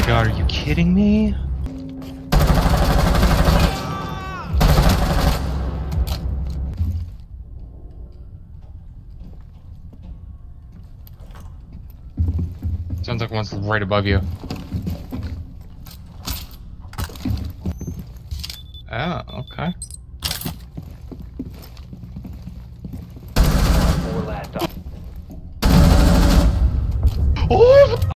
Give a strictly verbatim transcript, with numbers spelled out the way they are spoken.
god, are you kidding me? Sounds like one's right above you. Oh, okay. Four last op- Oh!